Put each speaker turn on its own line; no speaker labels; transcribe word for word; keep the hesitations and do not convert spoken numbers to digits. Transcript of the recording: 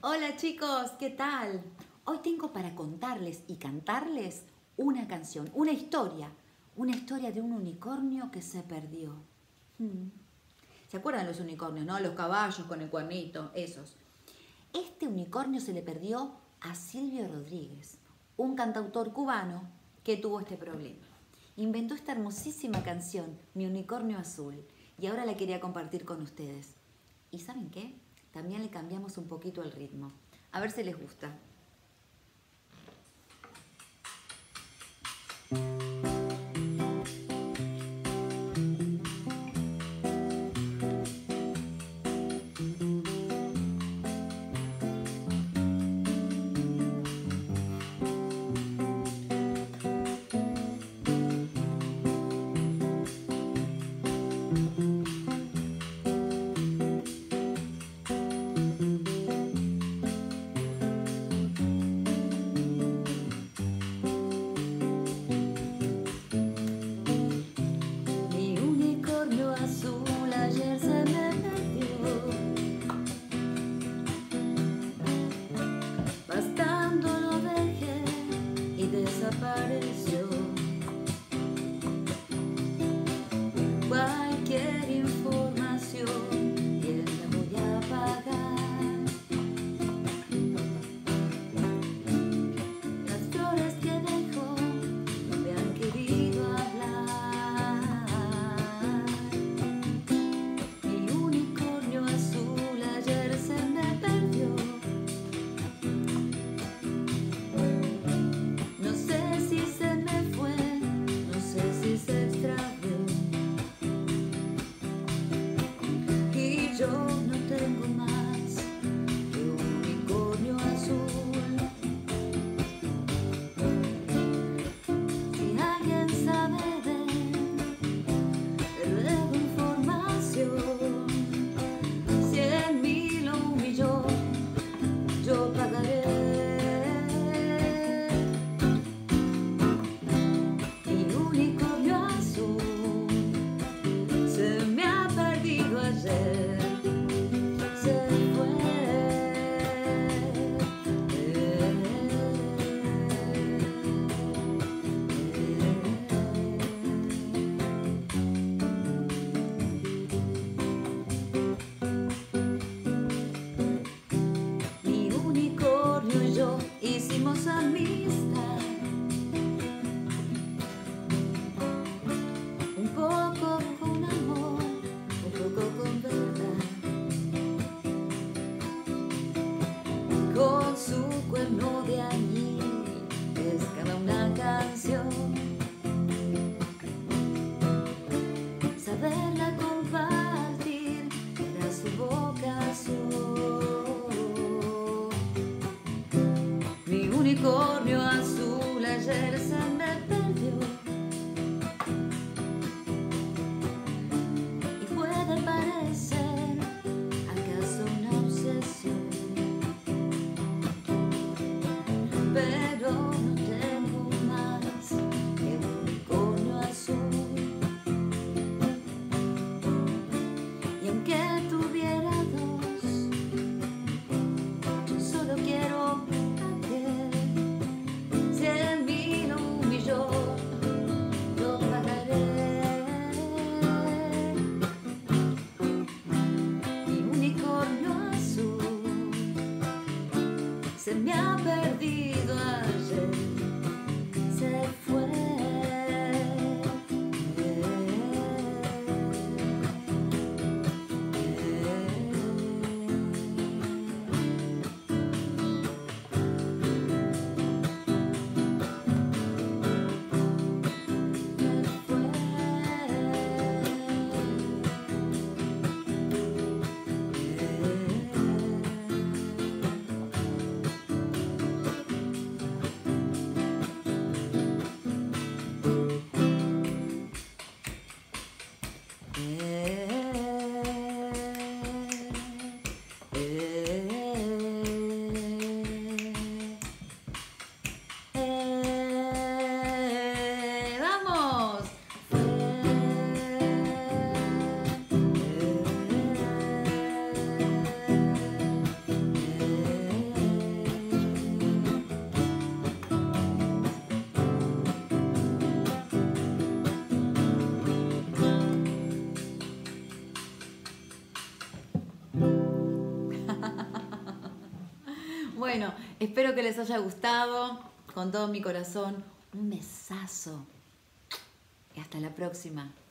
Hola chicos, ¿qué tal? Hoy tengo para contarles y cantarles una canción, una historia, una historia de un unicornio que se perdió. Hmm. ¿Se acuerdan los unicornios, no? Los caballos con el cuernito, esos. Este unicornio se le perdió a Silvio Rodríguez, un cantautor cubano que tuvo este problema. Inventó esta hermosísima canción, Mi unicornio azul, y ahora la quería compartir con ustedes. ¿Y saben qué? También le cambiamos un poquito el ritmo. A ver si les gusta.
Desapareció. Cualquier información y la voy a pagar. Las flores que dejó no me han querido hablar. Mi unicornio azul ayer se me perdió. Yo no tengo más que un unicornio azul. Si alguien sabe de él, le debo información. Cien mil o un millón yo pagaré. Mi unicornio azul se me ha perdido ayer. Hicimos amistad, un poco con amor, un poco con verdad. Con su cuerno de añil pescaba una canción. Saberla compartir era su vocación. Mi unicornio azul ayer se me perdió. Y puede parecer acaso una obsesión, pero no tengo más que un unicornio azul. Y aunque tuviera dos, yo solo quiero cien mil o un millón, lo pagaré. Mi unicornio azul se me ha perdido ayer, se fue.
Bueno, espero que les haya gustado. Con todo mi corazón, un besazo. Y hasta la próxima.